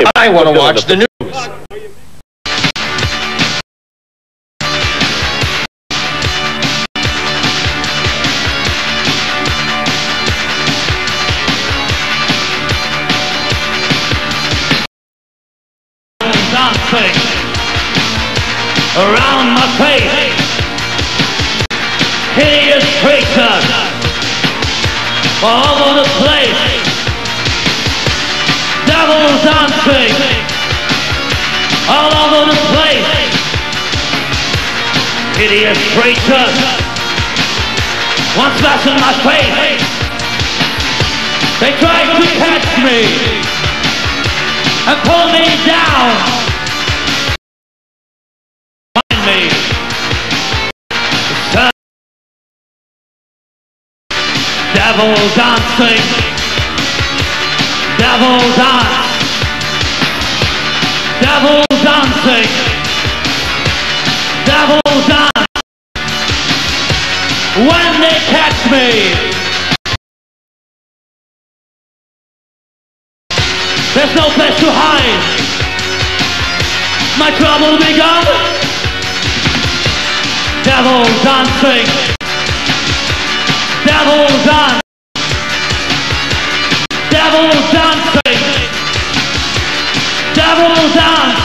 I want to watch the news. Dancing around my face, hideous creatures all over the place. Devils dancing all over the place. Hideous creatures once that's in my face. They tried to catch me and pull me down. Find me. Devil dancing. Devil dance. Devil dancing. Devil dance. When they catch me, there's no place to hide. My trouble begun. Devil dancing. Devil dance. Devil dancing. Devil dance.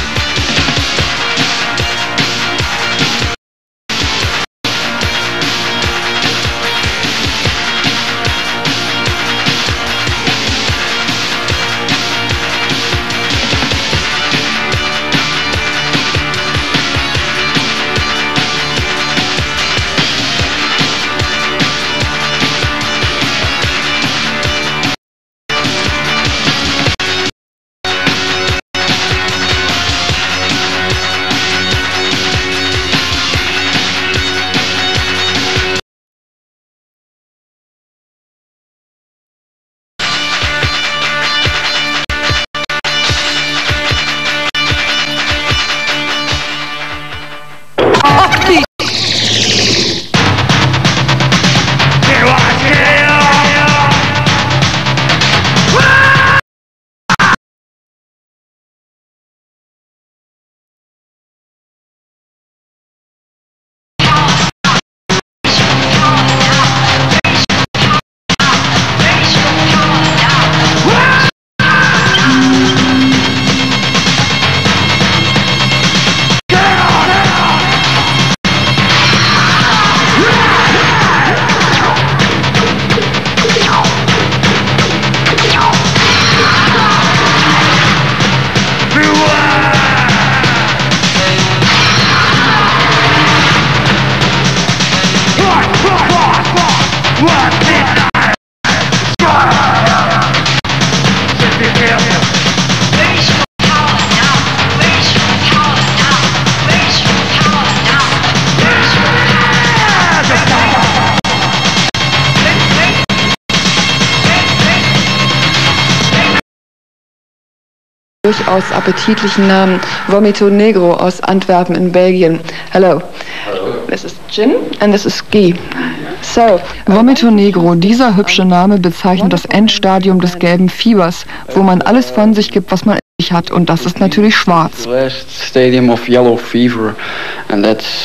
Durchaus appetitlichen Namen. Vomito Negro aus Antwerpen in Belgien. Hello. This is Jin and this is Guy. So, Vomito Negro, dieser hübsche Name bezeichnet das Endstadium des gelben Fiebers, wo man alles von sich gibt, was man in sich hat, und das ist natürlich schwarz. The last stadium of yellow fever, and that's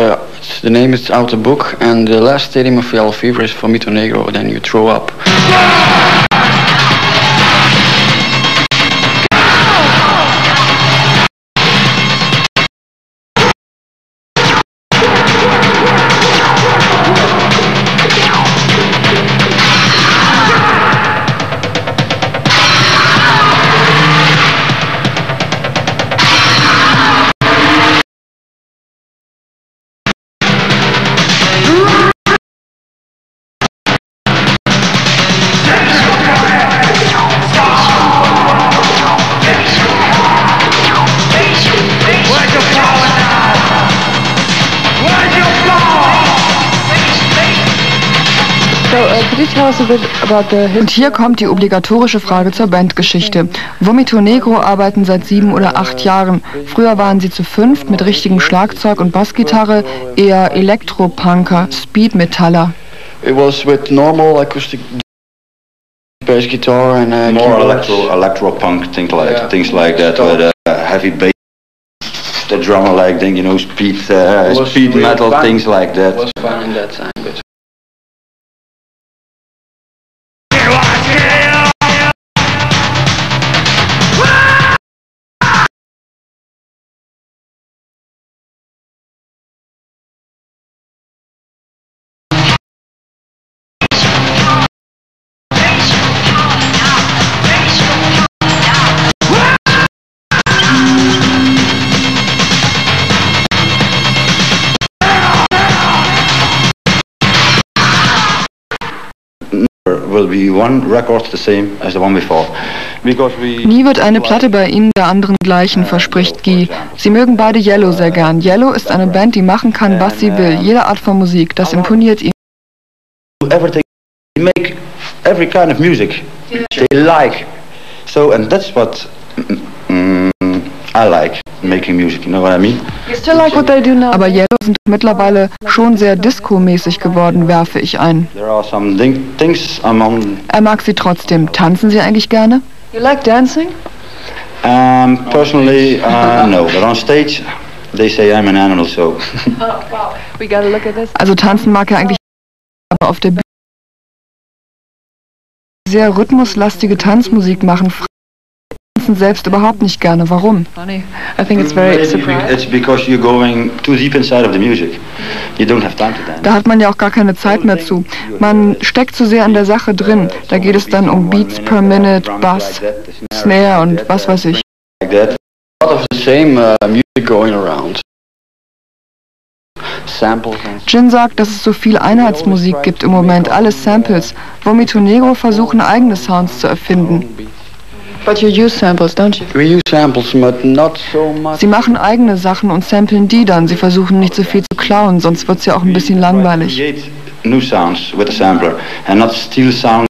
the name is out the book, and the last stadium of yellow fever is Vomito Negro, then you throw up. Und hier kommt die obligatorische Frage zur Bandgeschichte. Vomito Negro arbeiten seit 7 oder 8 Jahren. Früher waren sie zu 5 mit richtigem Schlagzeug und Bassgitarre, eher Elektropunker, Speedmetaller. It was with normal acoustic bass guitar and more keyboards. electro punk things like that, Stuff. with heavy bass, the drummer like thing, speed Was speed really metal fun. things like that. It was fun in that time, but Will be one record the same as the one before, because we. Nie wird eine Platte bei Ihnen der anderen gleichen, verspricht Guy. Sie mögen beide Yellow sehr gern. Yellow ist eine Band, die machen kann, was sie will. Jede Art von Musik. Das imponiert ihn. Everything, we make every kind of music they like, so, and that's what I like, making music, you know what I mean? You still like what they do now? Aber Yellow sind mittlerweile schon sehr disco-mäßig geworden, werfe ich ein. There are some things I'm on. Er mag sie trotzdem. Tanzen Sie eigentlich gerne? You like dancing? Personally, no, but on stage they say I'm an animal, so. Oh, wow. We gotta look at this. Also tanzen mag er eigentlich, aber auf der Bühne sehr rhythmuslastige Tanzmusik machen. Tanzen selbst überhaupt nicht gerne. Warum? Funny. I think it's very surprising. It's because you're going too deep inside of the music. You don't have time to dance. Da hat man ja auch gar keine Zeit mehr zu. Man steckt zu sehr in der Sache drin. Da geht es dann um Beats per Minute, Bass, Snare und was weiß ich. Like that. a lot of the same music going around. Samples and Jin sagt, dass es so viel Einheitsmusik gibt im Moment, alles Samples. Vomito Negro versuchen eigene Sounds zu erfinden. But you use samples, don't you? we use samples, but not so much. Sie machen eigene Sachen und samplen die dann. Sie versuchen nicht so viel zu klauen, sonst wird es ja auch ein bisschen langweilig. Create new sounds with the sampler and not steal sounds.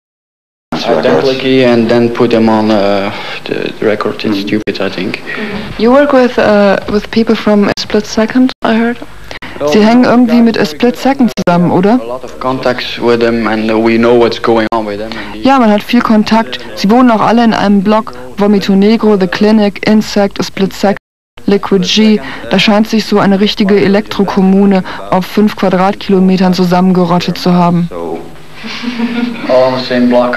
Identically and then put them on the record. It's stupid, I think. You work with people from A Split Second, I heard. Sie hängen irgendwie mit A Split Second zusammen, oder? A lot of contacts with them and we know what's going on with them. And Ja, man hat viel Kontakt. Sie wohnen auch alle in einem Block. Vomito Negro, The Clinic, Insect, A Split Second, Liquid G. Da scheint sich so eine richtige Elektrokommune auf 5 Quadratkilometern zusammengerottet zu haben. So all on the same block.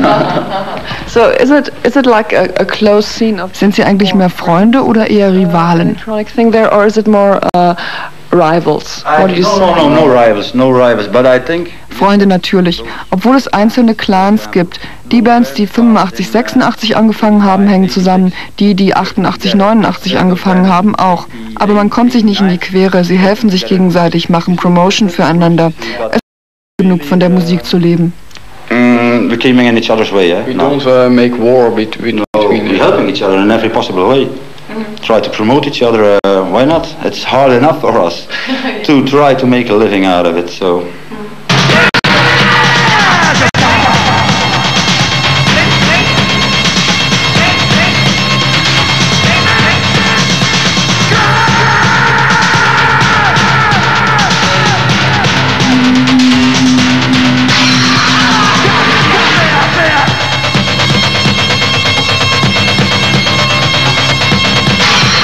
So is it like a close scene of Sind Sie eigentlich mehr Freunde oder eher Rivalen? electronic thing there, or is it more rivals? What do you say? no rivals, but I think Freunde natürlich. Obwohl es einzelne Clans gibt. Die Bands, die 85, 86 angefangen haben, hängen zusammen. Die 88, 89 angefangen haben, auch. Aber man kommt sich nicht in die Quere. Sie helfen sich gegenseitig, machen Promotion füreinander. Es ist genug von der Musik zu leben. we're keeping in each other's way, yeah? We No. don't make war between We're helping each other in every possible way. Try to promote each other, why not? It's hard enough for us to try to make a living out of it, so.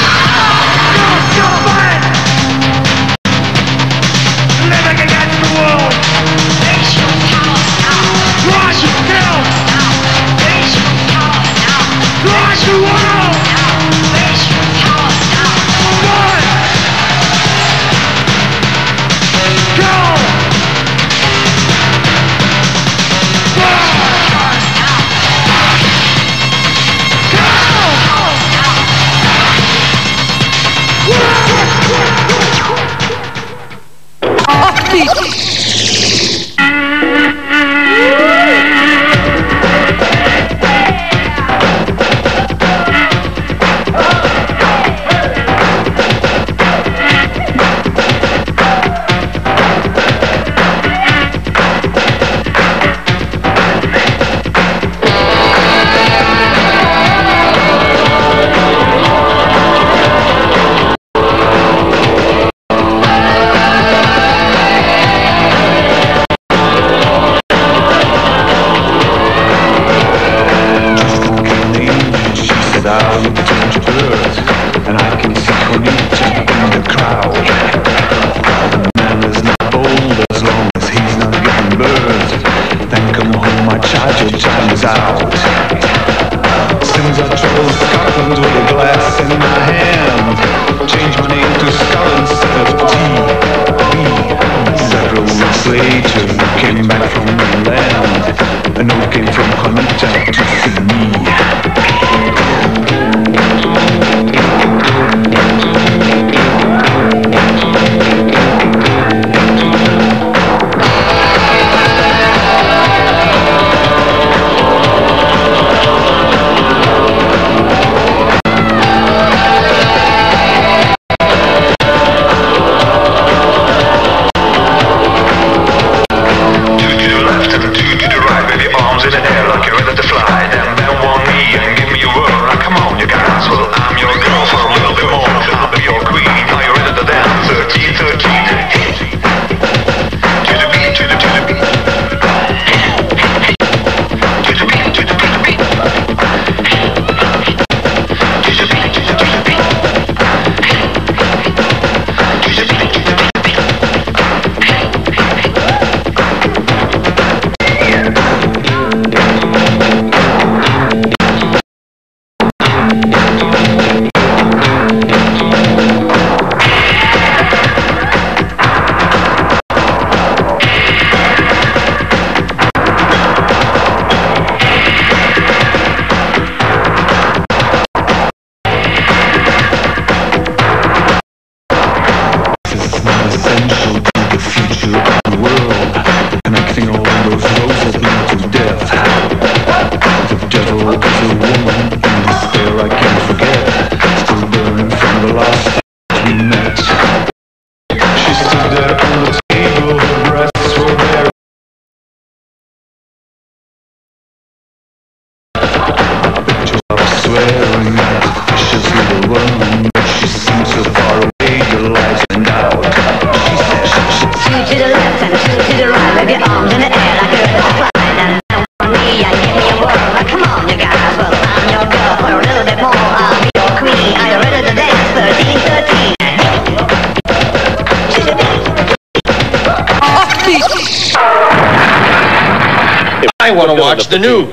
Living against the wall. my charge, your time is out. Since I traveled Scotland with a glass in my hand, changed my name to Scott instead of T.B. Several weeks later, came back from the land. A note came from Juanita to see me. I want to watch the news.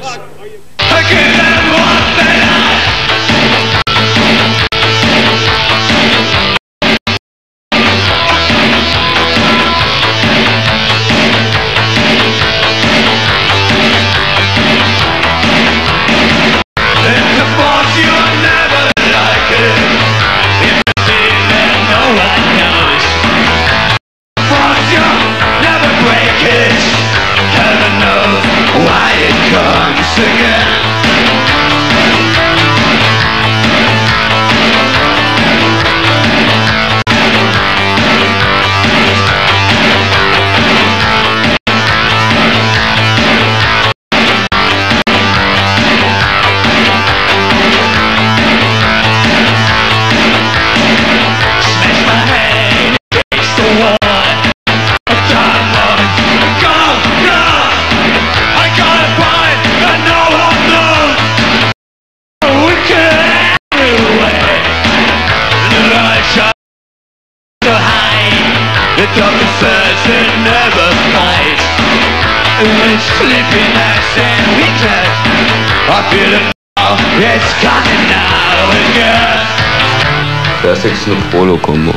Fairsex ist eine Prolo-Kombo.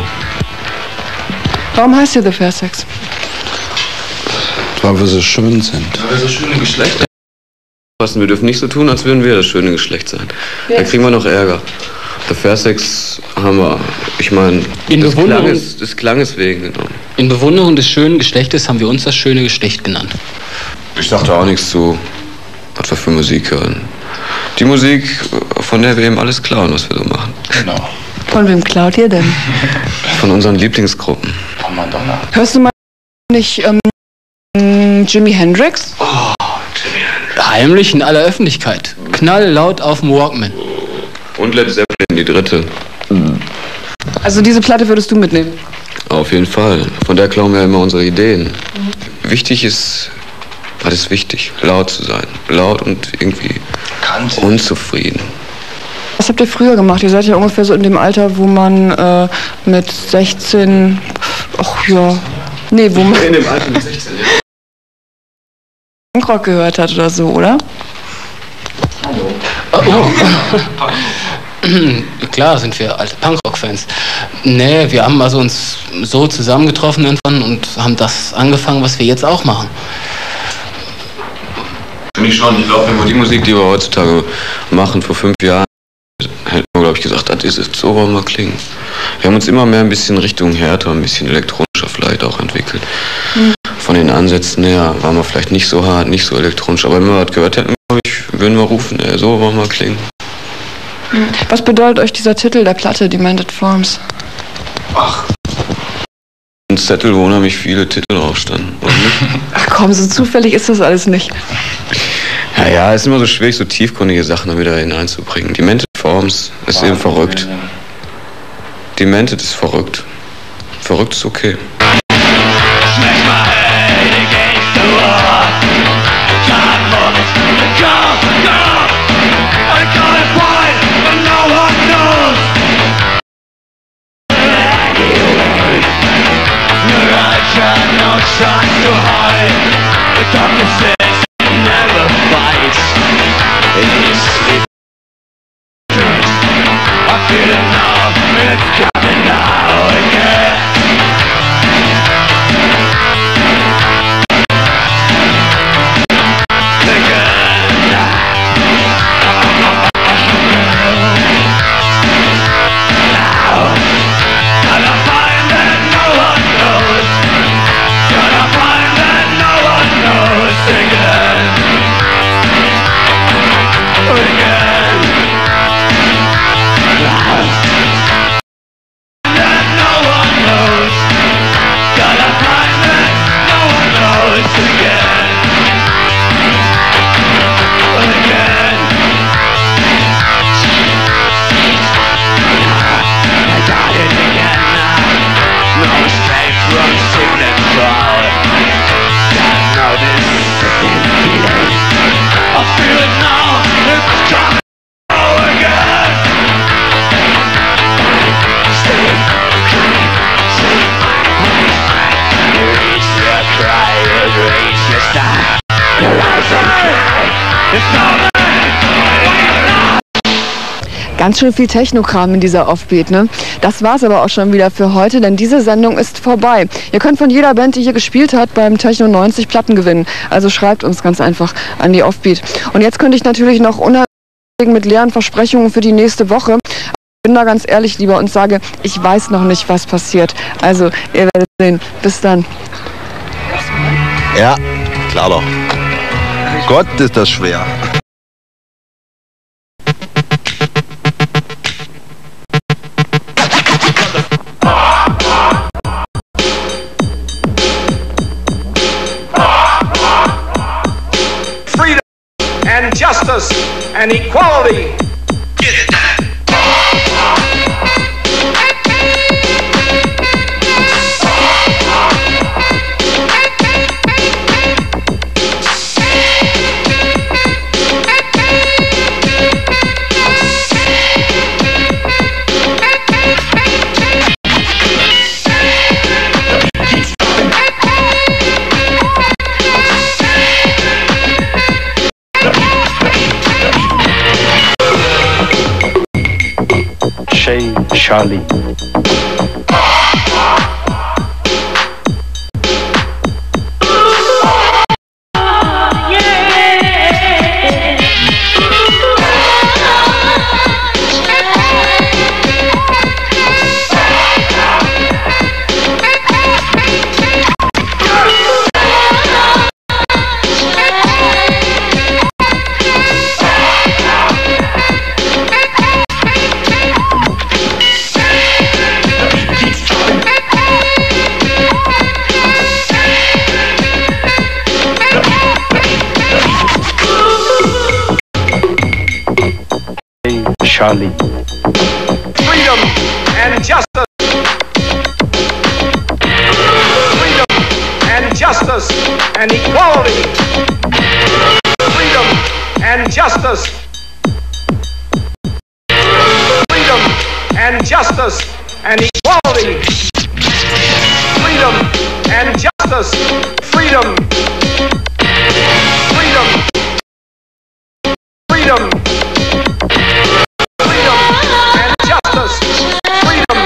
Warum heißt ihr The Fairsex? Weil wir so schön sind. Weil wir so schöne Geschlechter sind. Wir dürfen nicht so tun, als würden wir das schöne Geschlecht sein. Ja. Da kriegen wir noch Ärger. The Fairsex haben wir, ich meine, des Klanges wegen genommen. In Bewunderung des schönen Geschlechtes haben wir uns das schöne Geschlecht genannt. Ich dachte auch nichts zu, was wir für Musik hören. Die Musik, von der wir eben alles klauen, was wir so machen. Genau. Von wem klaut ihr denn? Von unseren Lieblingsgruppen. Von Madonna. Hörst du mal nicht Jimi Hendrix? Oh, Jimi Hendrix. Heimlich in aller Öffentlichkeit. Knalllaut auf dem Walkman. Und Led Zeppelin, die dritte. Also diese Platte würdest du mitnehmen? Auf jeden Fall. Von der klauen wir immer unsere Ideen. Wichtig ist, was ist wichtig? Laut zu sein. Laut und irgendwie unzufrieden. Was habt ihr früher gemacht? Ihr seid ja ungefähr so in dem Alter, wo man mit 16... Ach ja... Nee, wo man... In dem Alter mit 16, ja. Punkrock gehört hat oder so, oder? Klar sind wir alte Punkrock-Fans. Nee, wir haben also uns so zusammengetroffen irgendwann und haben das angefangen, was wir jetzt auch machen. Finde ich schon. Ich glaube, wenn wir die Musik, die wir heutzutage machen, vor 5 Jahren, hätten wir, glaube ich, gesagt, das ist es, so wollen wir klingen. Wir haben uns immer mehr ein bisschen Richtung härter, ein bisschen elektronischer vielleicht auch entwickelt. Von den Ansätzen her waren wir vielleicht nicht so hart, nicht so elektronisch, aber wenn wir was gehört hätten, glaube ich, würden wir rufen, so wollen wir klingen. Was bedeutet euch dieser Titel der Platte, Demented Forms? Ach, ein Zettel, wo unheimlich viele Titel draufstanden. Ach komm, so zufällig ist das alles nicht. Ja, es ist immer so schwierig, so tiefgründige Sachen da wieder hineinzubringen. Demented Forms ist eben verrückt. Demented ist verrückt. Verrückt ist okay. Ganz schön viel Technokram in dieser Offbeat, ne? Das war's aber auch schon wieder für heute, denn diese Sendung ist vorbei. Ihr könnt von jeder Band, die hier gespielt hat, beim Techno 90 Platten gewinnen. Also schreibt uns ganz einfach an die Offbeat. Und jetzt könnte ich natürlich noch unheimlich mit leeren Versprechungen für die nächste Woche. Ich bin da ganz ehrlich lieber und sage, ich weiß noch nicht, was passiert. Also, ihr werdet sehen. Bis dann. Ja, klar doch. Gott, ist das schwer. Freedom and justice and equality. Get it. Charlie. Charlie. Freedom and justice. Freedom and justice and equality. Freedom and justice. Freedom and justice and equality. Freedom and justice. Freedom. freedom. Freedom and justice. Freedom.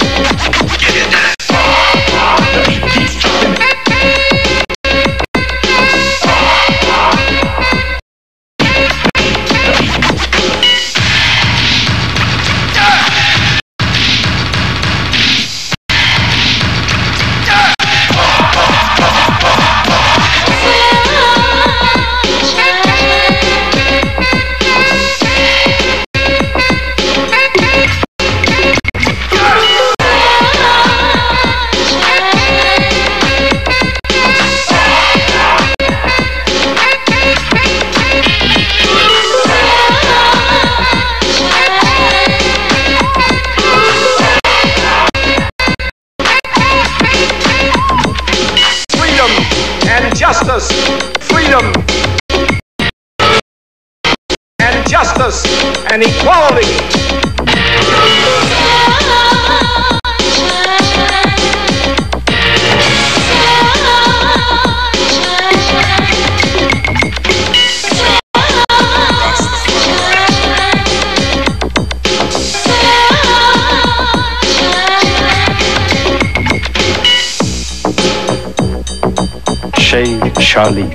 Justice, freedom, and justice and equality. Charlie.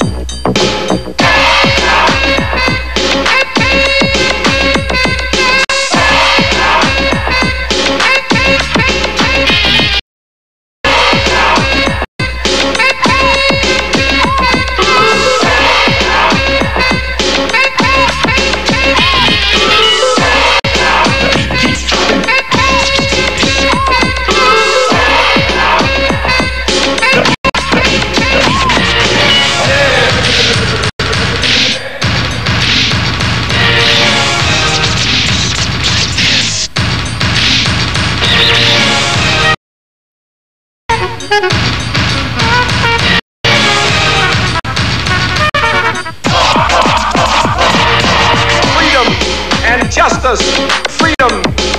Justice, freedom,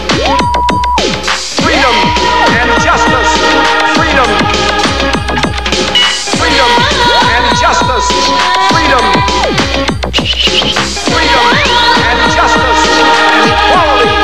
freedom and justice, freedom, freedom and justice, freedom, freedom and justice and equality.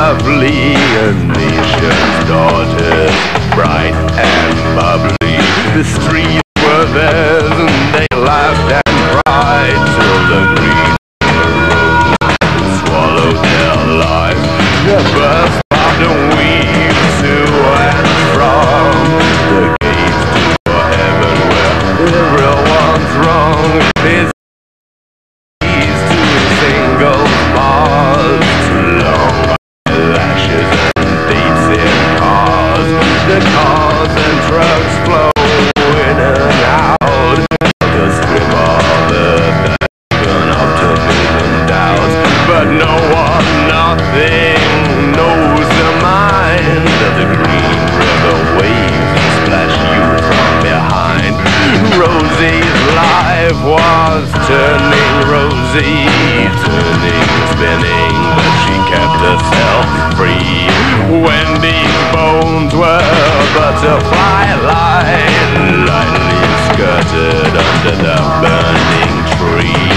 lovely, a nation's daughters, bright and bubbly. The streets were theirs and they laughed and cried till the green swallowed their lives. The birds found a weave to and from the gates to heaven where everyone's wrong. His keys to single bars, too long lashes and dates in cars. The cars and trucks flow in and out. The strip of earth burn up to million doubts. But no one, nothing knows the mind of the green river waves that splash you from behind. Rosie's life was turning rosy, turning, spinning, but she kept herself free. Wendy's bones were butterfly line, lightly skirted under the burning tree.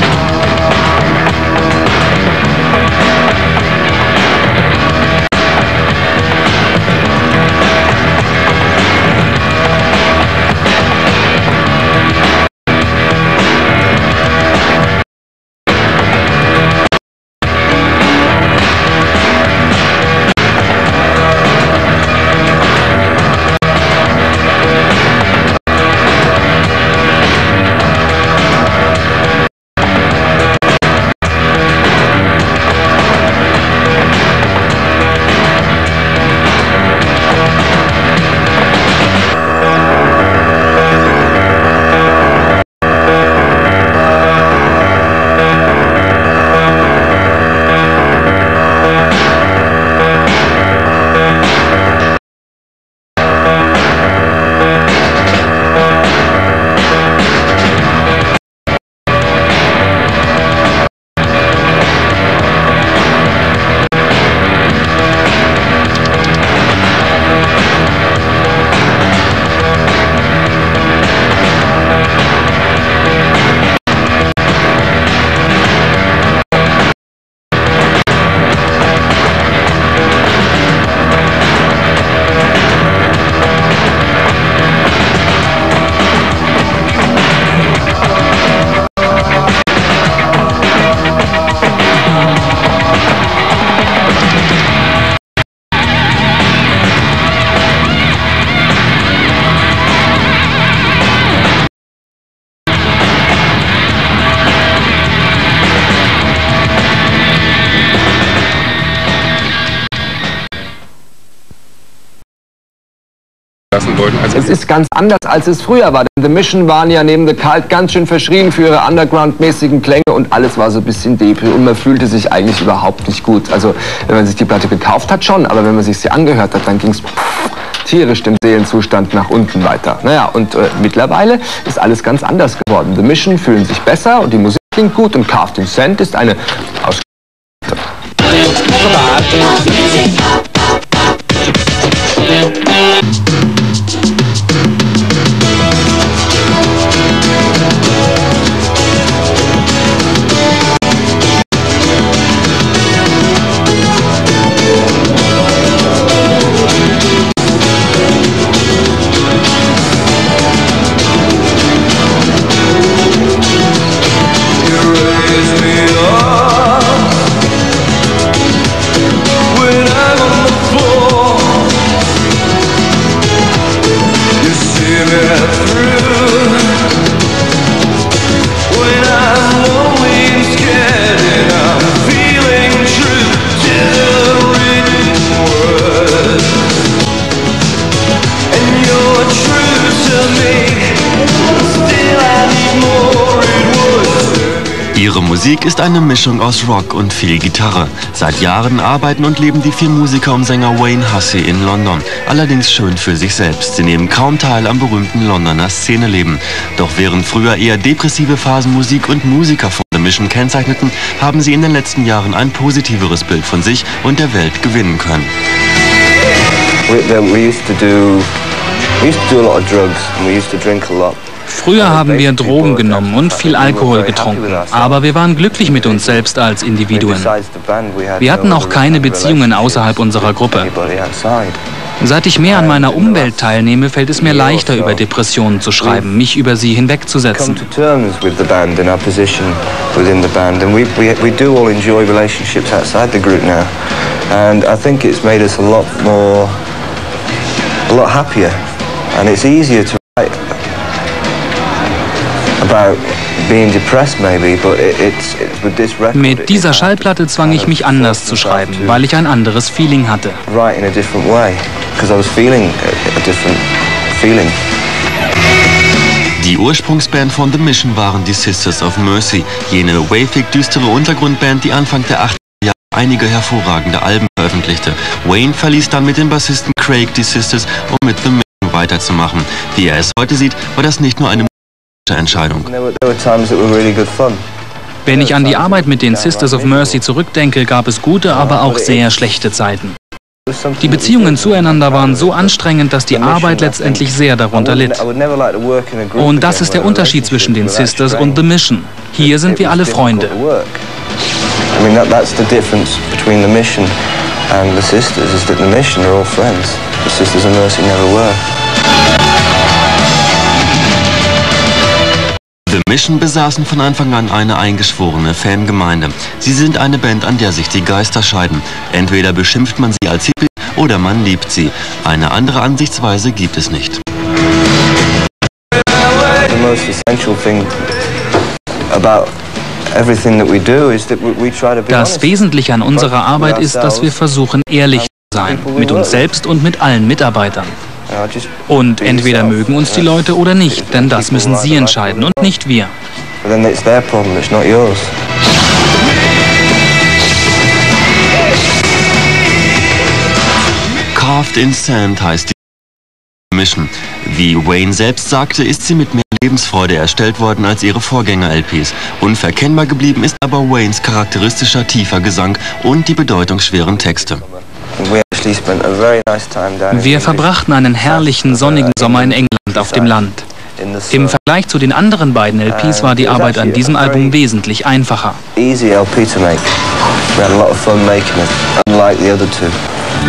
Wollten. Also es ist ganz anders, als es früher war. Denn The Mission waren ja neben The Cult ganz schön verschrien für ihre Underground-mäßigen Klänge und alles war so ein bisschen depri und man fühlte sich eigentlich überhaupt nicht gut. Also wenn man sich die Platte gekauft hat schon, aber wenn man sich sie angehört hat, dann ging es tierisch dem Seelenzustand nach unten weiter. Naja, und mittlerweile ist alles ganz anders geworden. The Mission fühlen sich besser und die Musik klingt gut und Carved in Sand ist eine Ihre Musik ist eine Mischung aus Rock und viel Gitarre. Seit Jahren arbeiten und leben die vier Musiker um Sänger Wayne Hussey in London. Allerdings schön für sich selbst. Sie nehmen kaum teil am berühmten Londoner Szeneleben. Doch während früher eher depressive Phasen Musik und Musiker von The Mission kennzeichneten, haben sie in den letzten Jahren ein positiveres Bild von sich und der Welt gewinnen können. We used to do a lot of drugs and we used to drink a lot. Früher haben wir Drogen genommen und viel Alkohol getrunken, aber wir waren glücklich mit uns selbst als Individuen. Wir hatten auch keine Beziehungen außerhalb unserer Gruppe. Seit ich mehr an meiner Umwelt teilnehme, fällt es mir leichter, über Depressionen zu schreiben, mich über sie hinwegzusetzen. Come to terms with the band and our position within the band, and we do all enjoy relationships outside the group now, and I think it's made us a lot happier, and it's easier to write about being depressed maybe, but it's with this record. Mit dieser Schallplatte zwang ich mich anders zu schreiben, weil ich ein anderes Feeling hatte. Write in a different way, because I was feeling a different feeling. Die Ursprungsband von The Mission waren die Sisters of Mercy, jene wavig düstere Untergrundband, die Anfang der 80er Jahre einige hervorragende Alben veröffentlichte. Wayne verließ dann mit dem Bassisten Craig die Sisters, um mit The Mission weiterzumachen. Wie er es heute sieht, war das nicht nur eine Entscheidung. Wenn ich an die Arbeit mit den Sisters of Mercy zurückdenke, gab es gute, aber auch sehr schlechte Zeiten. Die Beziehungen zueinander waren so anstrengend, dass die Arbeit letztendlich sehr darunter litt. Und das ist der Unterschied zwischen den Sisters und The Mission. Hier sind wir alle Freunde. I mean, that's the difference between The Mission and the Sisters, is that The Mission are all friends. The Sisters of Mercy never were. The Mission besaßen von Anfang an eine eingeschworene Fangemeinde. Sie sind eine Band, an der sich die Geister scheiden. Entweder beschimpft man sie als Hippie oder man liebt sie. Eine andere Ansichtsweise gibt es nicht. The most essential thing about everything that we do is that we try to be Das Wesentliche an unserer Arbeit ist, dass wir versuchen, ehrlich zu sein. Mit uns selbst und mit allen Mitarbeitern. Und entweder mögen uns die Leute oder nicht, denn das müssen sie entscheiden und nicht wir. Carved in Sand heißt die Mission. Wie Wayne selbst sagte, ist sie mit mehr Lebensfreude erstellt worden als ihre Vorgänger-LPs. Unverkennbar geblieben ist aber Waynes charakteristischer tiefer Gesang und die bedeutungsschweren Texte. Wir verbrachten einen herrlichen, sonnigen Sommer in England auf dem Land. Im Vergleich zu den anderen beiden LPs war die Arbeit an diesem Album wesentlich einfacher. Easy LP to make. We had a lot of fun making it, unlike the other two.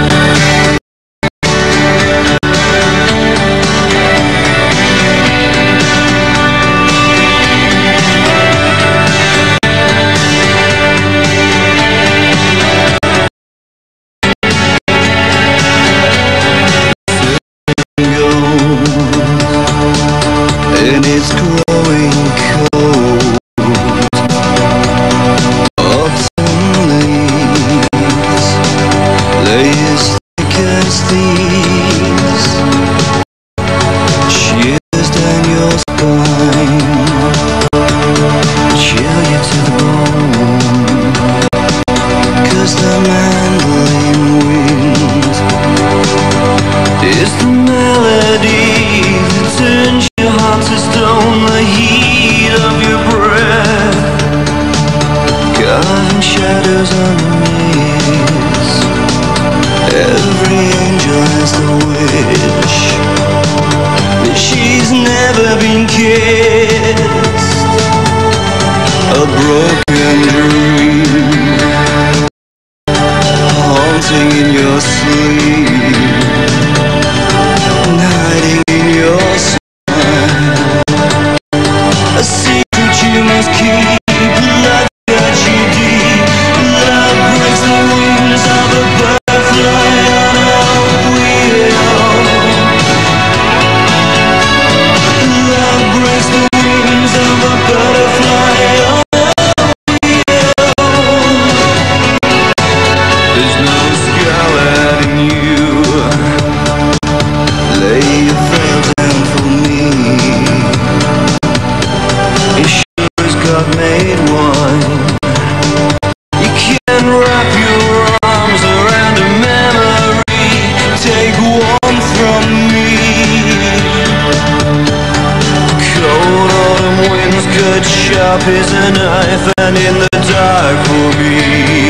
Is a knife, and in the dark will be.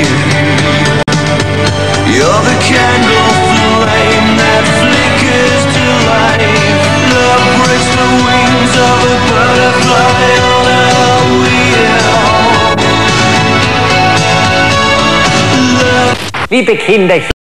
You're the candle flame that flickers to life. Love breaks the wings of a butterfly on a wheel. Liebe Kinder,